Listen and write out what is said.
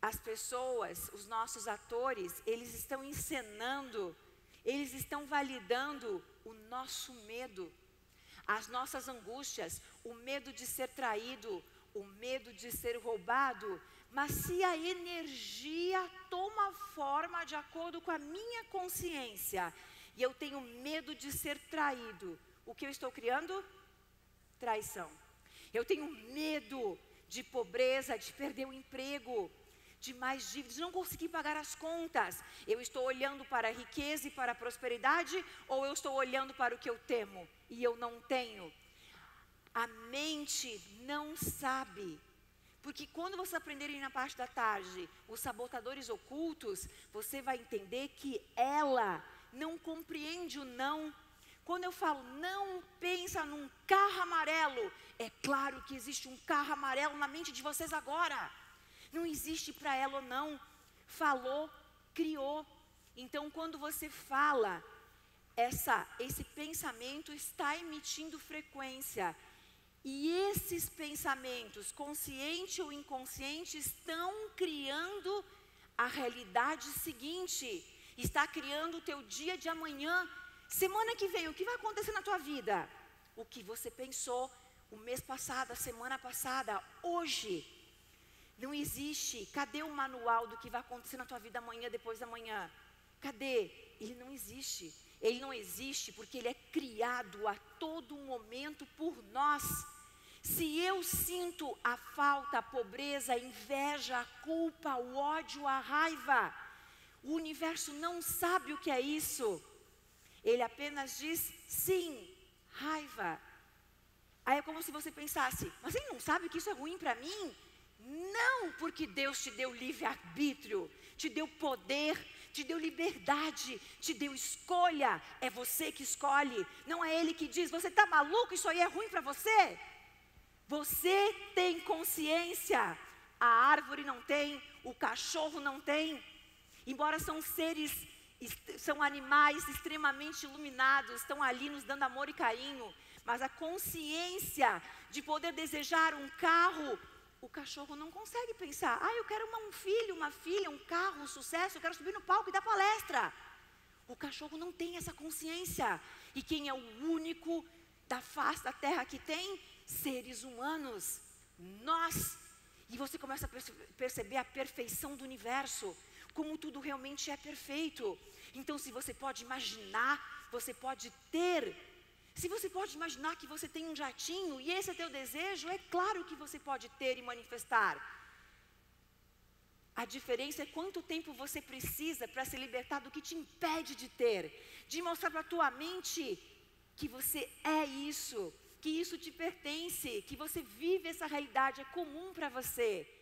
as pessoas, os nossos atores, eles estão encenando, eles estão validando o nosso medo, as nossas angústias, o medo de ser traído, o medo de ser roubado. Mas se a energia toma forma de acordo com a minha consciência, e eu tenho medo de ser traído, o que eu estou criando? Traição. Eu tenho medo de pobreza, de perder o emprego, de mais dívidas, de não conseguir pagar as contas. Eu estou olhando para a riqueza e para a prosperidade, ou eu estou olhando para o que eu temo e eu não tenho? A mente não sabe. Porque quando você aprenderem na parte da tarde os sabotadores ocultos, você vai entender que ela não compreende o não. Quando eu falo, não pensa num carro amarelo, é claro que existe um carro amarelo na mente de vocês agora. Não existe para ela ou não. Falou, criou. Então quando você fala, esse pensamento está emitindo frequência. E esses pensamentos, consciente ou inconsciente, estão criando a realidade seguinte. Está criando o teu dia de amanhã. Semana que vem, o que vai acontecer na tua vida? O que você pensou o mês passado, a semana passada, hoje. Não existe. Cadê o manual do que vai acontecer na tua vida amanhã, depois da manhã? Cadê? Ele não existe. Ele não existe porque ele é criado a todo momento por nós. Se eu sinto a falta, a pobreza, a inveja, a culpa, o ódio, a raiva, o universo não sabe o que é isso. Ele apenas diz sim, raiva. Aí é como se você pensasse, mas ele não sabe que isso é ruim para mim? Não, porque Deus te deu livre-arbítrio, te deu poder, te deu liberdade, te deu escolha. É você que escolhe, não é Ele que diz, você está maluco, isso aí é ruim para você? Você tem consciência, a árvore não tem, o cachorro não tem. Embora são animais extremamente iluminados, estão ali nos dando amor e carinho, mas a consciência de poder desejar um carro, o cachorro não consegue pensar, eu quero um filho, uma filha, um carro, um sucesso, eu quero subir no palco e dar palestra. O cachorro não tem essa consciência. E quem é o único da face da terra que tem? Seres humanos, nós. E você começa a perceber a perfeição do universo, como tudo realmente é perfeito. Então se você pode imaginar, você pode ter. Se você pode imaginar que você tem um jatinho e esse é teu desejo, é claro que você pode ter e manifestar. A diferença é quanto tempo você precisa para se libertar do que te impede de ter, de mostrar para a tua mente que você é isso, que isso te pertence, que você vive essa realidade, é comum para você.